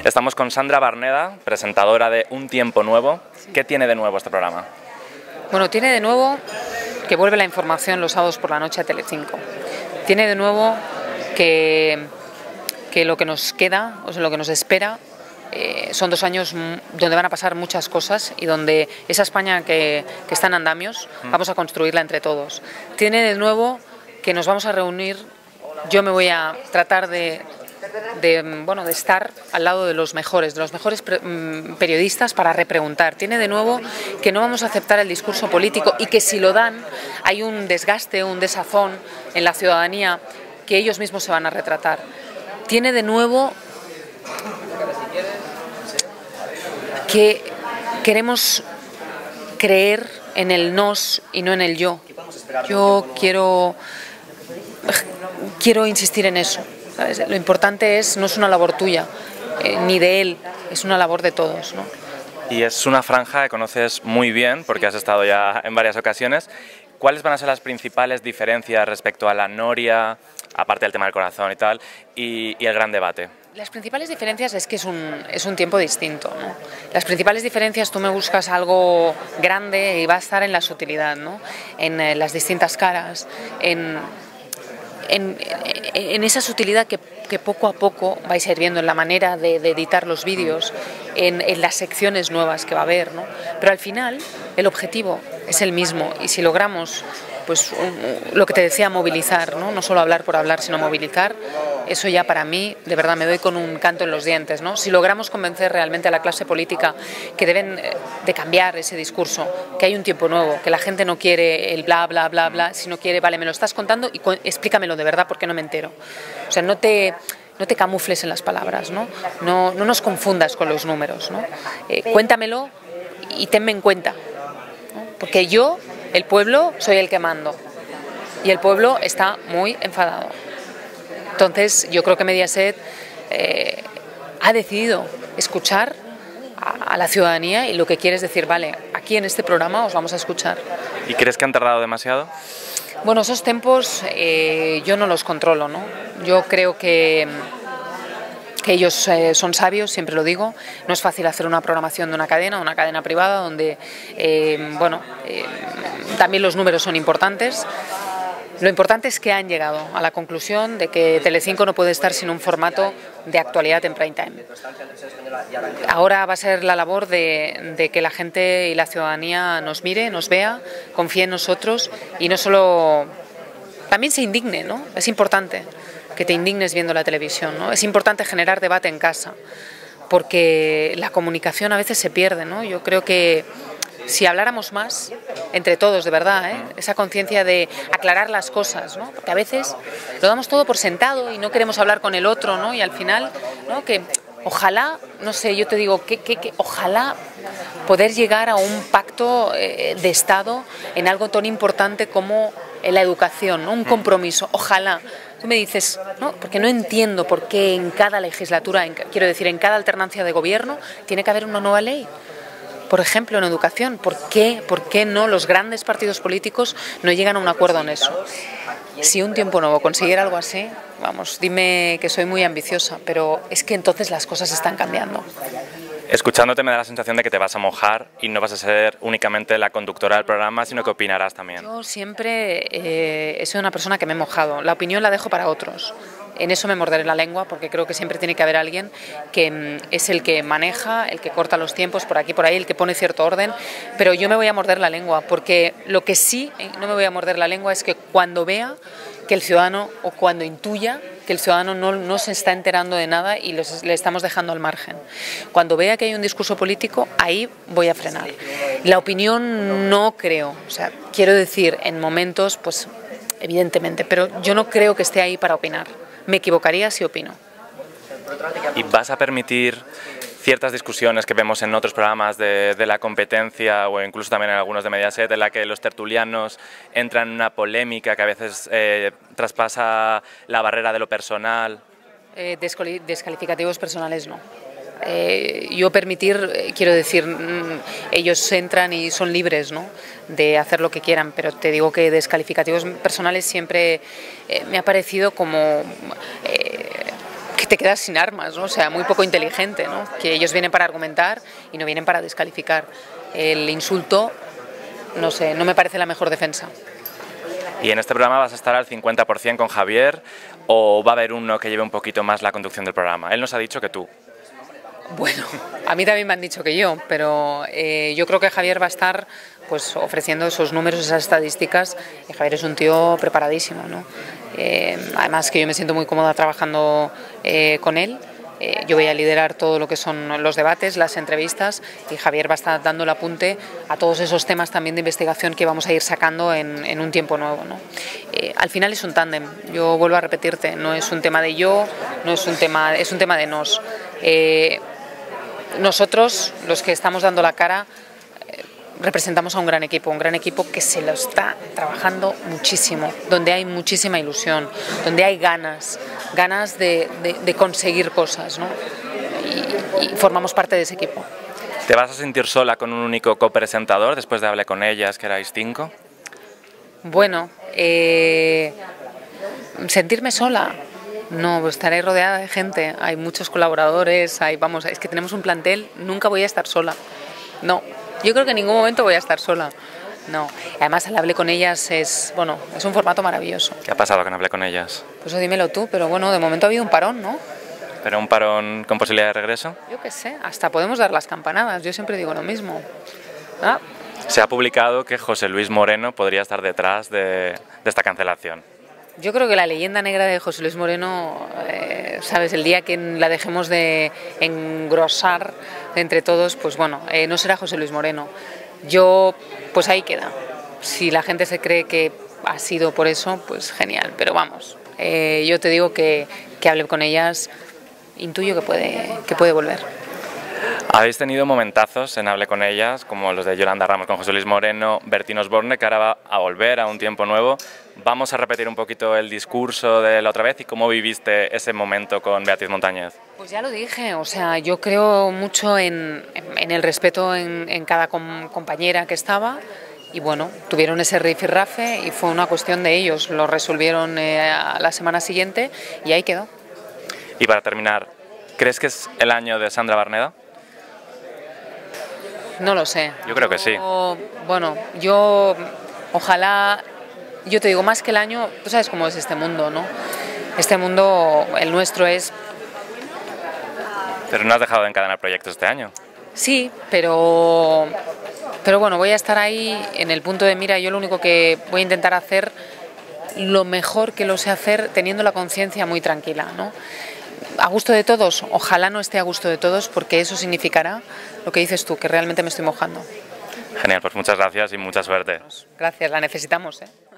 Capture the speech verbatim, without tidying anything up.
Estamos con Sandra Barneda, presentadora de Un Tiempo Nuevo. ¿Qué tiene de nuevo este programa? Bueno, tiene de nuevo que vuelve la información los sábados por la noche a Telecinco. Tiene de nuevo que, que lo que nos queda, o sea, lo que nos espera, eh, son dos años donde van a pasar muchas cosas y donde esa España que, que está en andamios, vamos a construirla entre todos. Tiene de nuevo que nos vamos a reunir, yo me voy a tratar de... De, bueno, de estar al lado de los mejores, de los mejores periodistas para repreguntar. Tiene de nuevo que no vamos a aceptar el discurso político y que si lo dan hay un desgaste, un desazón en la ciudadanía que ellos mismos se van a retratar. Tiene de nuevo que queremos creer en el nos y no en el yo. Yo quiero, quiero insistir en eso. ¿Sabes? Lo importante es, no es una labor tuya, eh, ni de él, es una labor de todos, ¿no? Y es una franja que conoces muy bien, porque has estado ya en varias ocasiones. ¿Cuáles van a ser las principales diferencias respecto a la noria, aparte del tema del corazón y tal, y, y el gran debate? Las principales diferencias es que es un, es un tiempo distinto, ¿no? Las principales diferencias, tú me buscas algo grande y va a estar en la sutilidad, ¿no? En eh, las distintas caras, en... En, en esa sutilidad que, que poco a poco vais a ir viendo en la manera de, de editar los vídeos, en, en las secciones nuevas que va a haber, ¿no? Pero al final el objetivo es el mismo y si logramos, pues un, lo que te decía, movilizar, ¿no? No solo hablar por hablar, sino movilizar, eso ya para mí, de verdad, me doy con un canto en los dientes, ¿no? Si logramos convencer realmente a la clase política que deben de cambiar ese discurso, que hay un tiempo nuevo, que la gente no quiere el bla, bla, bla, bla, sino quiere, vale, me lo estás contando y explícamelo de verdad porque no me entero. O sea, no te... No te camufles en las palabras, ¿no? No, no nos confundas con los números, ¿no? Eh, cuéntamelo y tenme en cuenta, ¿no? Porque yo, el pueblo, soy el que mando y el pueblo está muy enfadado. Entonces, yo creo que Mediaset eh, ha decidido escuchar a, a la ciudadanía y lo que quiere es decir, vale, aquí en este programa os vamos a escuchar. ¿Y crees que han tardado demasiado? Bueno, esos tiempos eh, yo no los controlo, ¿no? Yo creo que, que ellos eh, son sabios, siempre lo digo. No es fácil hacer una programación de una cadena, una cadena privada, donde, eh, bueno, eh, también los números son importantes. Lo importante es que han llegado a la conclusión de que Telecinco no puede estar sin un formato de actualidad en prime time. Ahora va a ser la labor de, de que la gente y la ciudadanía nos mire, nos vea, confíe en nosotros y no solo... También se indigne, ¿no? Es importante que te indignes viendo la televisión, ¿no? Es importante generar debate en casa, porque la comunicación a veces se pierde, ¿no? Yo creo que si habláramos más, entre todos, de verdad, ¿eh? Esa conciencia de aclarar las cosas, ¿no? Porque a veces lo damos todo por sentado y no queremos hablar con el otro, ¿no? Y al final, ¿no? Que ojalá, no sé, yo te digo, que, que, que ojalá poder llegar a un pacto eh, de Estado en algo tan importante como la educación, ¿no? Un compromiso, ojalá. Tú me dices, ¿no? Porque no entiendo por qué en cada legislatura, en, quiero decir, en cada alternancia de gobierno, tiene que haber una nueva ley. Por ejemplo, en educación, ¿por qué, ¿por qué no los grandes partidos políticos no llegan a un acuerdo en eso? Si Un Tiempo Nuevo consiguiera algo así, vamos, dime que soy muy ambiciosa, pero es que entonces las cosas están cambiando. Escuchándote me da la sensación de que te vas a mojar y no vas a ser únicamente la conductora del programa, sino que opinarás también. Yo siempre eh, he sido una persona que me he mojado, la opinión la dejo para otros. En eso me morderé la lengua porque creo que siempre tiene que haber alguien que es el que maneja, el que corta los tiempos por aquí, por ahí, el que pone cierto orden, pero yo me voy a morder la lengua porque lo que sí no me voy a morder la lengua es que cuando vea que el ciudadano o cuando intuya que el ciudadano no, no se está enterando de nada y los, le estamos dejando al margen. Cuando vea que hay un discurso político, ahí voy a frenar. La opinión no creo, o sea, quiero decir, en momentos, pues evidentemente, pero yo no creo que esté ahí para opinar. Me equivocaría si opino. ¿Y vas a permitir ciertas discusiones que vemos en otros programas de, de la competencia o incluso también en algunos de Mediaset, en la que los tertulianos entran en una polémica que a veces eh, traspasa la barrera de lo personal? Eh, descalificativos personales no. Eh, yo permitir, eh, quiero decir, mm, ellos entran y son libres, ¿no?, de hacer lo que quieran, pero te digo que descalificativos personales siempre eh, me ha parecido como eh, que te quedas sin armas, ¿no? O sea, muy poco inteligente, ¿no? Que ellos vienen para argumentar y no vienen para descalificar. El insulto, no sé, no me parece la mejor defensa. ¿Y en este programa vas a estar al cincuenta por cien con Javier o va a haber uno que lleve un poquito más la conducción del programa? Él nos ha dicho que tú. Bueno, a mí también me han dicho que yo, pero eh, yo creo que Javier va a estar pues ofreciendo esos números, esas estadísticas, y Javier es un tío preparadísimo, ¿no? Eh, además que yo me siento muy cómoda trabajando eh, con él. Eh, yo voy a liderar todo lo que son los debates, las entrevistas, y Javier va a estar dando el apunte a todos esos temas también de investigación que vamos a ir sacando en, en un tiempo nuevo, ¿no? Eh, al final es un tándem, yo vuelvo a repetirte, no es un tema de yo, no es un tema, es un tema de nos. Eh, nosotros, los que estamos dando la cara, eh, representamos a un gran equipo, un gran equipo que se lo está trabajando muchísimo, donde hay muchísima ilusión, donde hay ganas, ganas de, de, de conseguir cosas, ¿no? Y, y formamos parte de ese equipo. ¿Te vas a sentir sola con un único copresentador después de hablar con ellas, que erais cinco? Bueno, eh, sentirme sola. No, pues estaré rodeada de gente, hay muchos colaboradores, hay, vamos, es que tenemos un plantel, nunca voy a estar sola. No, yo creo que en ningún momento voy a estar sola. No, además el Hable con ellas es, bueno, es un formato maravilloso. ¿Qué ha pasado con Hable con ellas? Pues dímelo tú, pero bueno, de momento ha habido un parón, ¿no? ¿Pero un parón con posibilidad de regreso? Yo qué sé, hasta podemos dar las campanadas, yo siempre digo lo mismo. ¿Ah? Se ha publicado que José Luis Moreno podría estar detrás de, de esta cancelación. Yo creo que la leyenda negra de José Luis Moreno, eh, sabes, el día que la dejemos de engrosar entre todos, pues bueno, eh, no será José Luis Moreno. Yo, pues ahí queda. Si la gente se cree que ha sido por eso, pues genial. Pero vamos, eh, yo te digo que, que hable con ellas, intuyo que puede, que puede volver. Habéis tenido momentazos en Hable con ellas, como los de Yolanda Ramos con José Luis Moreno, Bertín Osborne, que ahora va a volver a un tiempo nuevo. Vamos a repetir un poquito el discurso de la otra vez y cómo viviste ese momento con Beatriz Montañez. Pues ya lo dije, o sea, yo creo mucho en, en el respeto en, en cada com compañera que estaba. Y bueno, tuvieron ese rifirrafe y fue una cuestión de ellos. Lo resolvieron eh, a la semana siguiente y ahí quedó. Y para terminar, ¿crees que es el año de Sandra Barneda? No lo sé. Yo creo que sí. Yo, bueno, yo ojalá, yo te digo, más que el año, tú sabes cómo es este mundo, ¿no? Este mundo, el nuestro es... Pero no has dejado de encadenar proyectos este año. Sí, pero, pero bueno, voy a estar ahí en el punto de mira. Yo lo único que voy a intentar hacer, lo mejor que lo sé hacer, teniendo la conciencia muy tranquila, ¿no? A gusto de todos, ojalá no esté a gusto de todos, porque eso significará lo que dices tú, que realmente me estoy mojando. Genial, pues muchas gracias y mucha suerte. Gracias, la necesitamos, ¿eh?